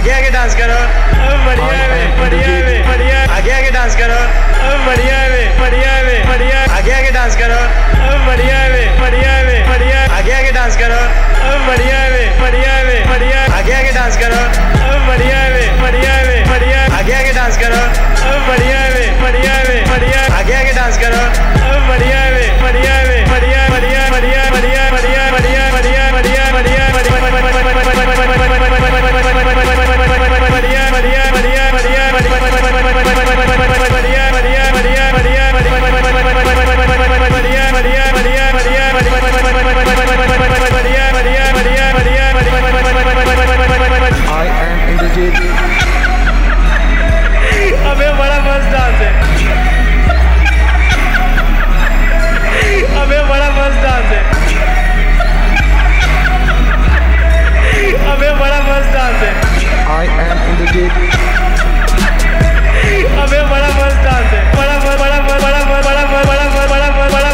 आगे आगे डांस करो, बढ़िया है, बढ़िया है, बढ़िया, आगे आगे डांस करो, बढ़िया है, बढ़िया है, बढ़िया, आगे आगे डांस करो, बढ़िया है, बढ़िया है, बढ़िया, आगे आगे डांस करो, बढ़िया है, बढ़िया है, बढ़िया, आगे आगे डांस करो, बढ़िया है, बढ़िया है, बढ़िया, आगे आगे डांस करो, बढ़िया है, बढ़िया है, बढ़िया, आगे आगे डांस करो, बढ़िया है, बढ़िया है, बढ़िया, बढ़िया, बढ़िया, बढ़िया, बढ़िया, बढ़िया, बढ़िया, बढ़िया, बढ़िया, अबे बड़ा मस्त डांस है, अबे बड़ा मस्त डांस है, अबे बड़ा मस्त डांस है, I am Indrajit. अबे बड़ा मस्त डांस है, बड़ा बड़ा बड़ा बड़ा बड़ा बड़ा बड़ा बड़ा बड़ा बड़ा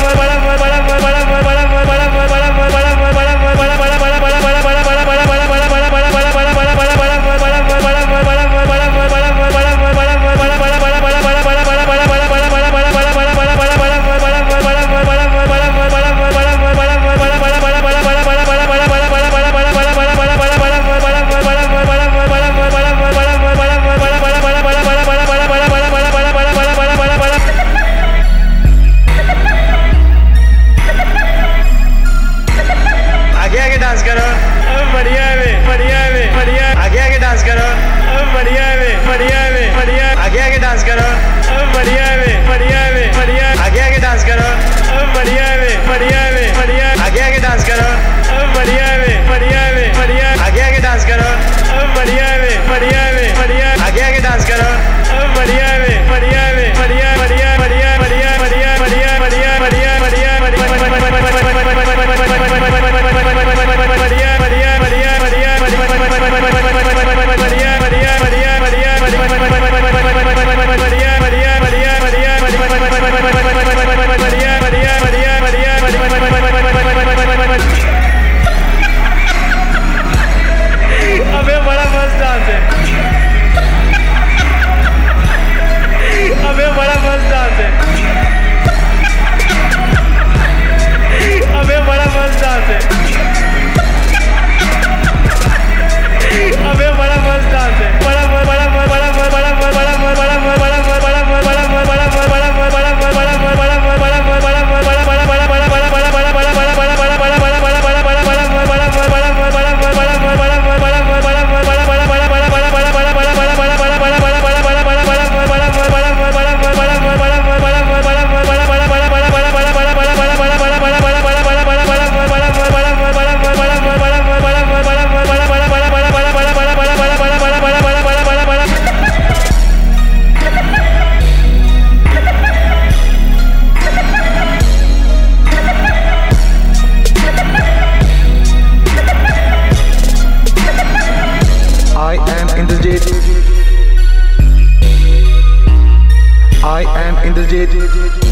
डांस करो, बढ़िया है, बढ़िया है, बढ़िया, आगे आगे डांस करो, बढ़िया है, बढ़िया है, बढ़िया, आगे आगे डांस करो, बढ़िया है, बढ़िया है, बढ़िया, आगे आगे डांस करो, बढ़िया है, बढ़िया है, बढ़िया, आगे आगे डांस करो, बढ़िया है, बढ़िया है, बढ़िया, आगे आगे डांस करो, बढ़िया है, बढ़िया है, बढ़िया, आगे आगे डांस करो, बढ़िया है, बढ़िया है, बढ़िया, बढ़िया, बढ़िया, बढ़िया, बढ़िया, बढ़िया, बढ़िया, बढ़िया, बढ़िया, अबे बड़ा मस्त डांस है, अबे बड़ा मस्त डांस है, अबे बड़ा मस्त डांस है, अबे बड़ा मस्त डांस है, बड़ा बड़ा बड़ा बड़ा बड़ा बड़ा बड़ा बड़ा I am Indrajit.